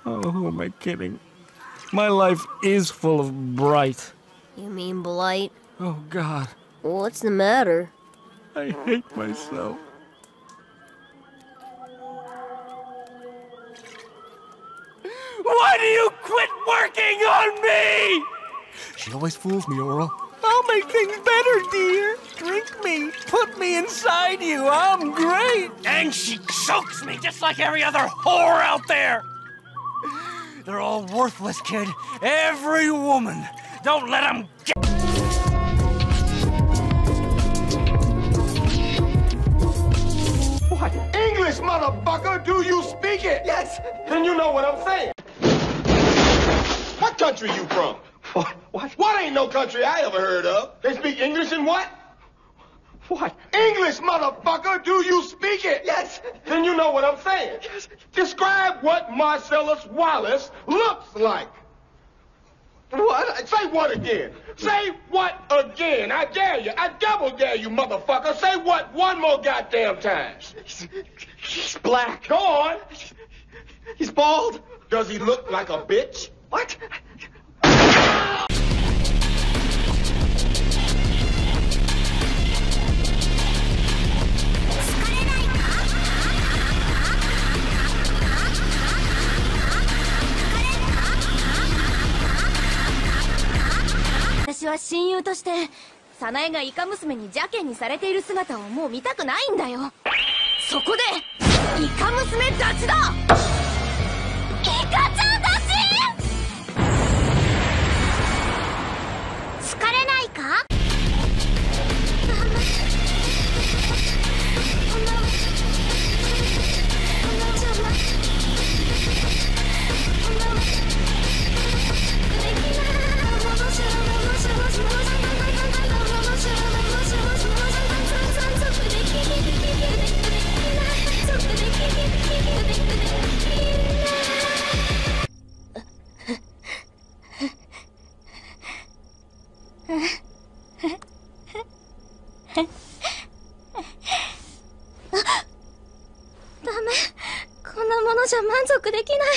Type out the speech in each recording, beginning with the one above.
Oh, who am I kidding? My life is full of bright. You mean blight? Oh, God. What's the matter? I hate myself. Why do you quit working on me? She always fools me, Oral. I'll make things better, dear. Drink me. Put me inside you. I'm great. And she chokes me just like every other whore out there. They're all worthless, kid. Every woman. Don't let them get... What? English, motherfucker! Do you speak it? Yes. Then you know what I'm saying. What country you from? What? What ain't no country I ever heard of? They speak English in what? What? English, motherfucker! Do you speak it? Yes. Then you know what I'm saying. Yes. Describe what Marcellus Wallace looks like. What? Say what again? Say what again? I dare you. I double dare you, motherfucker. Say what one more goddamn time. He's black. Go on. He's bald. Does he look like a bitch? What? 私は親友として早苗がイカ娘に邪険にされている姿をもう見たくないんだよ。そこでイカ娘立ちだ。イカちゃん立ち。疲れないか？ダメ、こんなものじゃ満足できない。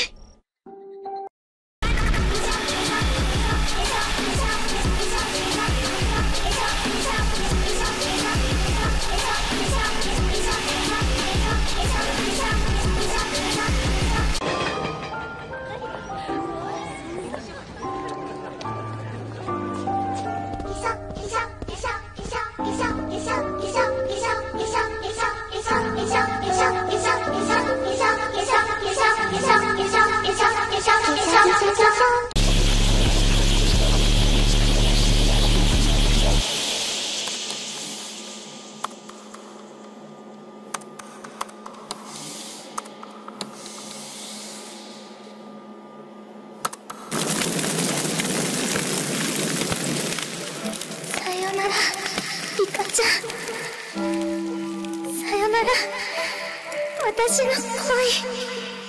さよなら、イカちゃん。さよなら、私の恋。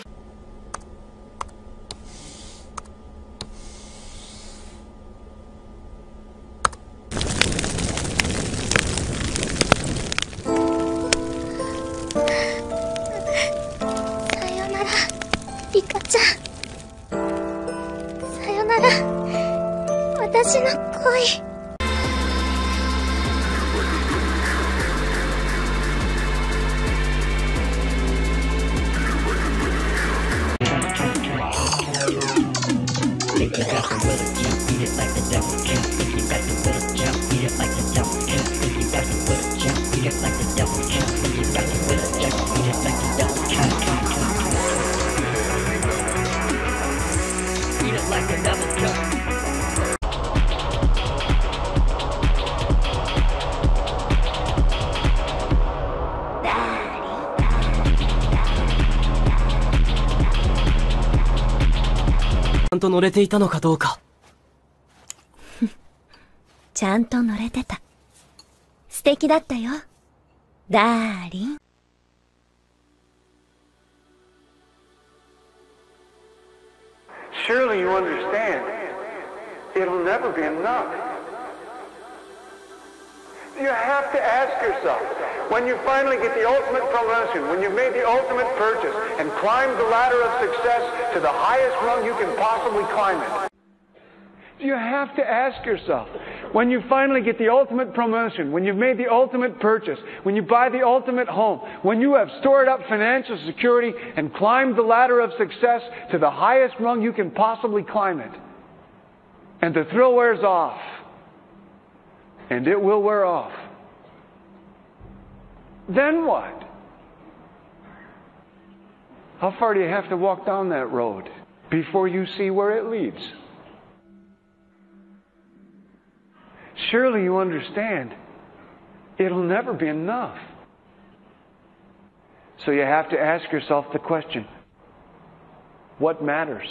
さよなら、イカちゃん。さよなら、私の恋。 ちゃんと乗れていたのかどうか。 ちゃんと乗れてた。素敵だったよ、ダーリン。 Surely you understand. It'll never be enough. You have to ask yourself, when you finally get the ultimate promotion, when you've made the ultimate purchase and climbed the ladder of success to the highest rung you can possibly climb it. You have to ask yourself, when you finally get the ultimate promotion, when you've made the ultimate purchase, when you buy the ultimate home, when you have stored up financial security and climbed the ladder of success to the highest rung you can possibly climb it, and the thrill wears off, and it will wear off, then what? How far do you have to walk down that road before you see where it leads? Surely you understand, it'll never be enough. So you have to ask yourself the question, what matters?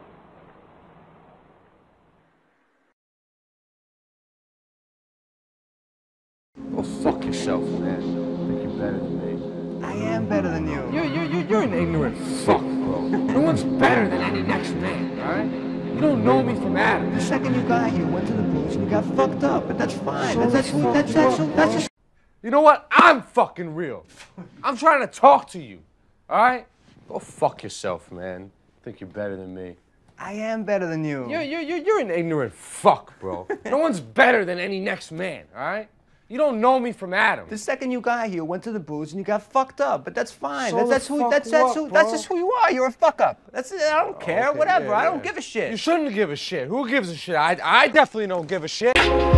Go fuck yourself, man. Think you're better than me. I am better than you. You're an ignorant fuck, bro. No one's better than any next man, alright? You don't know me from Adam. The second you got here, went to the booze and you got fucked up, but that's fine. So That's just... You know what? I'm fucking real. I'm trying to talk to you, alright? Go fuck yourself, man. Think you're better than me. I am better than you. You're an ignorant fuck, bro. No one's better than any next man, alright? You don't know me from Adam. The second you got here, went to the booze and you got fucked up, but that's fine. So That's just who you are. You're a fuck up. That's it. I don't care. Okay, Whatever. yeah, I don't yeah. give a shit. You shouldn't give a shit. Who gives a shit? I definitely don't give a shit.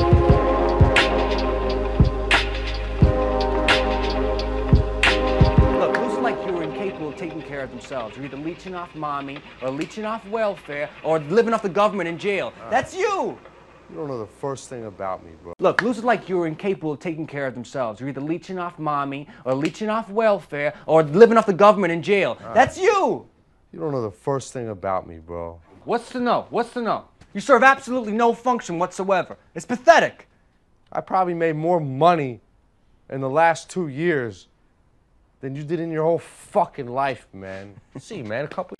Look, who's like you are incapable of taking care of themselves? You're either leeching off mommy, or leeching off welfare, or living off the government in jail. That's you! You don't know the first thing about me, bro. Look, losers like you are incapable of taking care of themselves. You're either leeching off mommy, or leeching off welfare, or living off the government in jail. That's you! You don't know the first thing about me, bro. What's to know? What's to know? You serve absolutely no function whatsoever. It's pathetic. I probably made more money in the last 2 years than you did in your whole fucking life, man. See, man, a couple...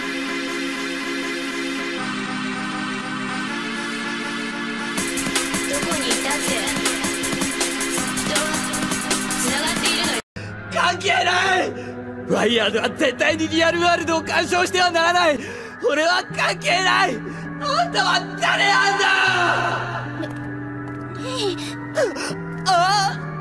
関係ない！ワイヤードは絶対にリアルワールドを干渉してはならない！俺は関係ない！あんたは誰なんだ！ああ！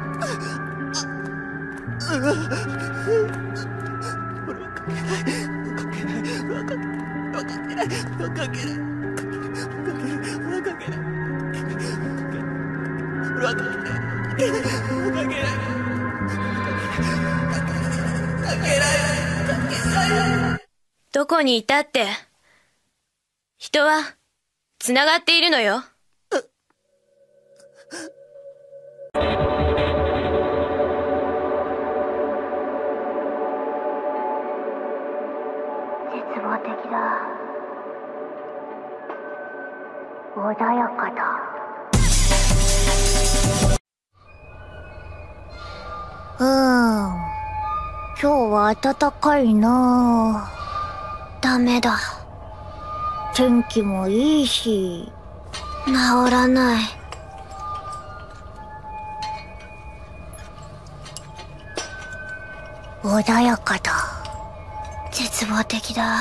どこにいたって、人はつながっているのよ。 絶望的だ。穏やかだ。今日は暖かいなぁ。ダメだ。天気もいいし、治らない。穏やかだ。絶望的だ。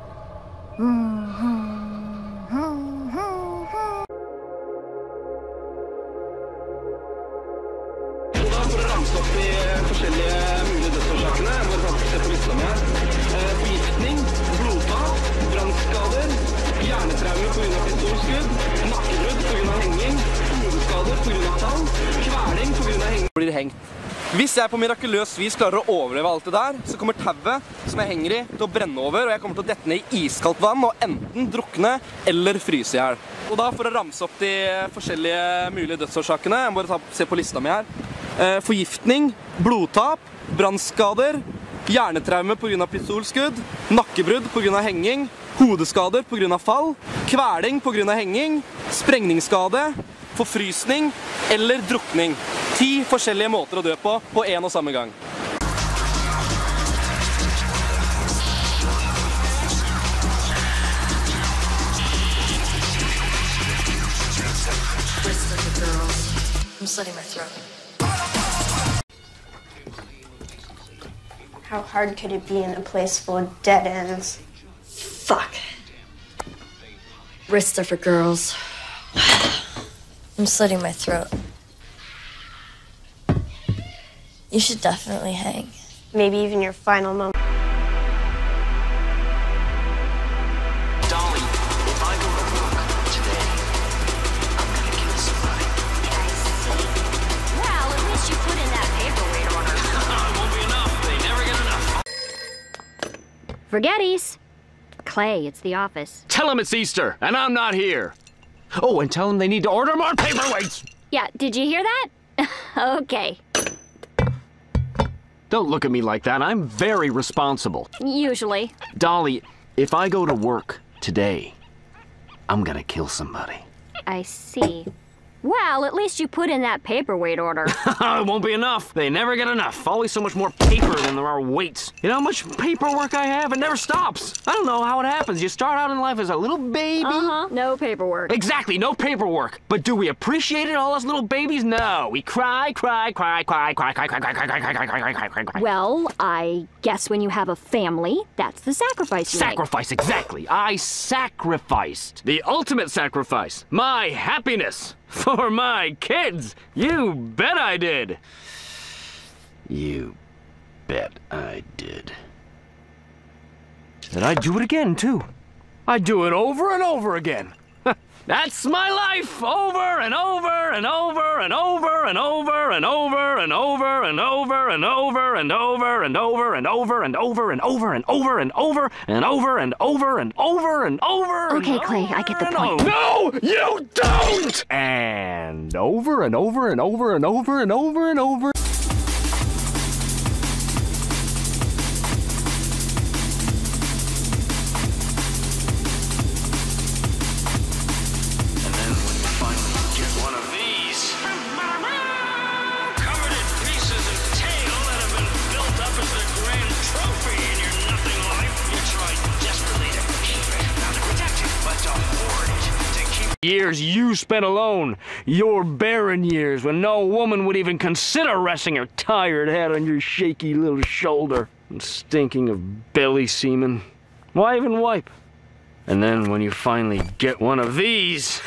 For å ramse opp de forskjellige mulige dødsårsakene, jeg må bare se på lista mi her. Forgiftning, blodtap, brannskader, hjernetraume på grunn av pistolskudd, nakkebrudd på grunn av henging, hodeskader på grunn av fall, kveling på grunn av henging. Blir hengt. Hvis jeg på mirakuløst vis klarer å overleve alt det der, så kommer tauet som jeg henger i til å brenne over, og jeg kommer til å dette ned i iskaldt vann og enten drukne eller fryse i hjel. Og da for å ramse opp de forskjellige mulige dødsårsakene, jeg må bare se på lista mi her. Forgiftning, blodtap, brannskader, hjernetraume på grunn av pistolskudd, nakkebrudd på grunn av henging, hodeskader på grunn av fall, kveling på grunn av henging, sprengningsskade, forfrysning eller drukning. 10 forskjellige måter å dø på en og samme gang. I'm slitting my throat. How hard could it be in a place full of dead ends? Fuck. Wrists are for girls. I'm slitting my throat. You should definitely hang. Maybe even your final moment. Dolly, if I go to work today, I'm gonna kill somebody. I see. Well, at least you put in that paperweight order. It won't be enough. They never get enough. Forgetties. Clay, it's the office. Tell them it's Easter, and I'm not here. Oh, and tell them they need to order more paperweights. Yeah, did you hear that? Okay. Don't look at me like that. I'm very responsible. Usually. Dolly, if I go to work today, I'm gonna kill somebody. I see. Well, at least you put in that paperweight order. It won't be enough. They never get enough. Always so much more paper than there are weights. You know how much paperwork I have? It never stops. I don't know how it happens. You start out in life as a little baby. No paperwork. Exactly, no paperwork. But do we appreciate it, all us little babies? No. We cry. Well, I guess when you have a family, that's the sacrifice you make. Sacrifice, exactly. I sacrificed. The ultimate sacrifice. My happiness. For my kids. You bet I did. You bet I did. And I'd do it again, too. I'd do it over and over again. That's my life, over and over and over and over and over and over and over and over and over and over and over and over and over and over and over and over and over and over and over and over. Okay, Clay, I get the point. No, you don't! And over and over and over and over and over and over. Years you spent alone, your barren years when no woman would even consider resting her tired head on your shaky little shoulder and stinking of belly semen. Why even wipe? And then when you finally get one of these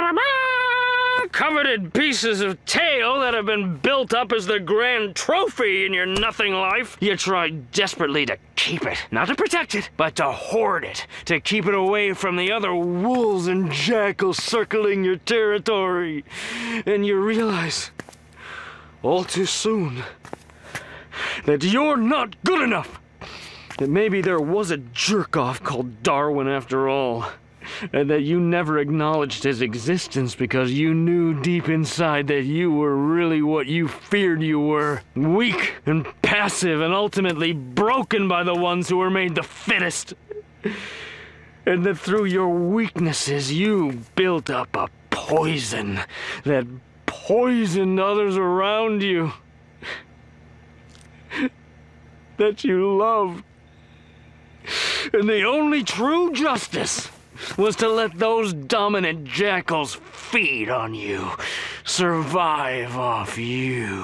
coveted pieces of tail that have been built up as the grand trophy in your nothing life, you try desperately to keep it. Not to protect it, but to hoard it. To keep it away from the other wolves and jackals circling your territory. And you realize, all too soon, that you're not good enough. That maybe there was a jerk-off called Darwin after all. And that you never acknowledged his existence because you knew deep inside that you were really what you feared you were. Weak and passive and ultimately broken by the ones who were made the fittest. And that through your weaknesses you built up a poison that poisoned others around you. That you loved. And the only true justice was to let those dominant jackals feed on you, survive off you.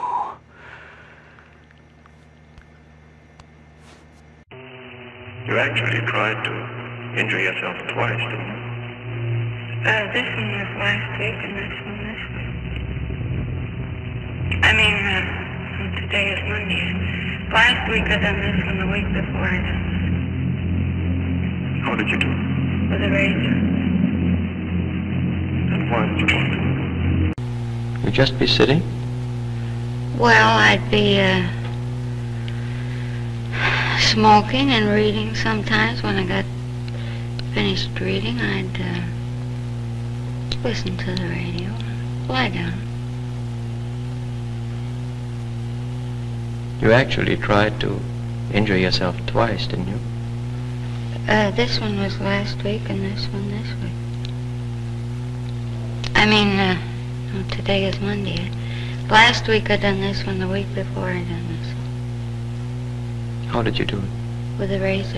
You actually tried to injure yourself twice, didn't you? This one was last week and this one this week. I mean, today is Monday. Last week I done this one, the week before I done this. How did you do it? With a razor. And why did you want to? You'd just be sitting? Well, I'd be, smoking and reading sometimes. When I got finished reading, I'd, listen to the radio and lie down. You actually tried to injure yourself twice, didn't you? This one was last week and this one this week. I mean, today is Monday. Last week I done this one, the week before I done this one. How did you do it? With a razor.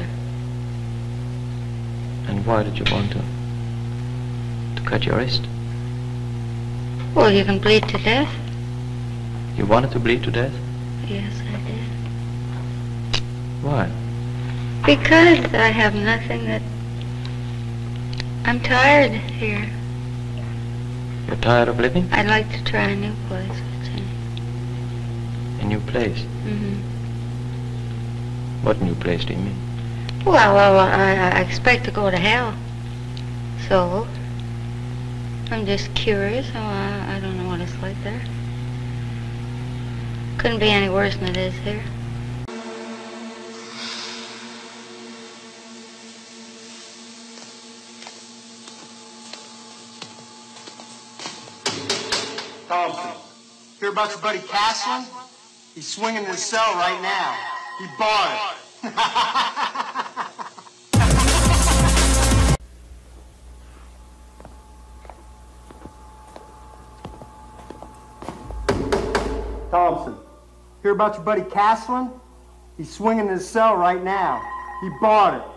And why did you want to cut your wrist? Well, you can bleed to death. You wanted to bleed to death? Yes, I Why? Because I have nothing that... I'm tired here. You're tired of living? I'd like to try a new place. A new place? Mm-hmm. What new place do you mean? Well, I expect to go to hell. So, I'm just curious. I don't know what it's like there. Couldn't be any worse than it is here. Thompson, hear about your buddy Caslin? He's swinging in his cell right now. He bought it. Thompson, hear about your buddy Caslin? He's swinging in his cell right now. He bought it.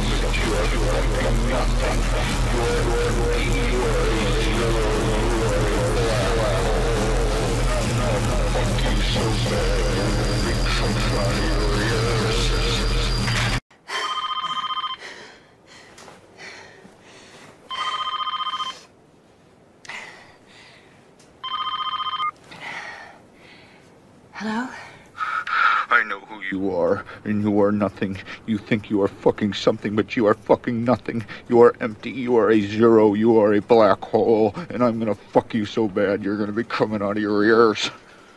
Hello? I know who you are, and you are nothing. You think you are fucking something, but you are fucking nothing. You are empty, you are a zero, you are a black hole, and I'm gonna fuck you so bad you're gonna be coming out of your ears.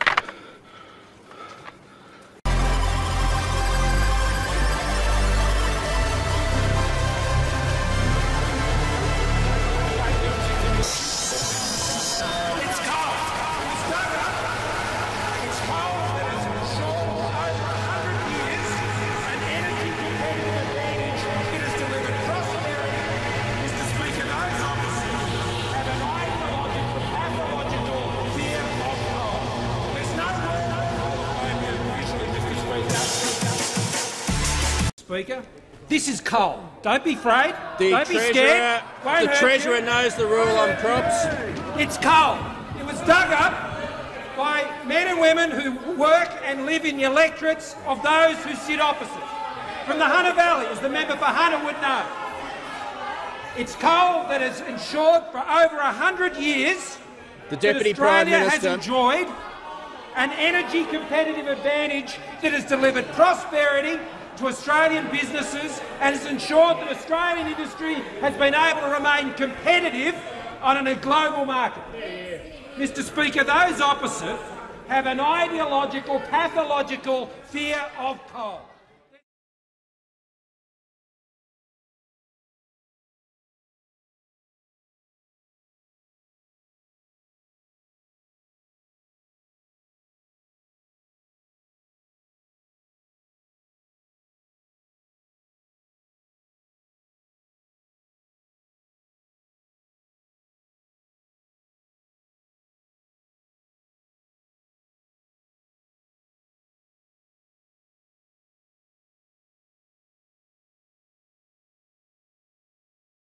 Speaker, this is coal. Don't be afraid. The Don't be scared. The Treasurer knows the rule on props. It's coal. It was dug up by men and women who work and live in the electorates of those who sit opposite. From the Hunter Valley, as the member for Hunter would know. It's coal that has ensured for over 100 years the Deputy Prime Minister has enjoyed an energy competitive advantage that has delivered prosperity to Australian businesses and has ensured that Australian industry has been able to remain competitive on a global market. Mr. Speaker, those opposite have an ideological, pathological fear of coal.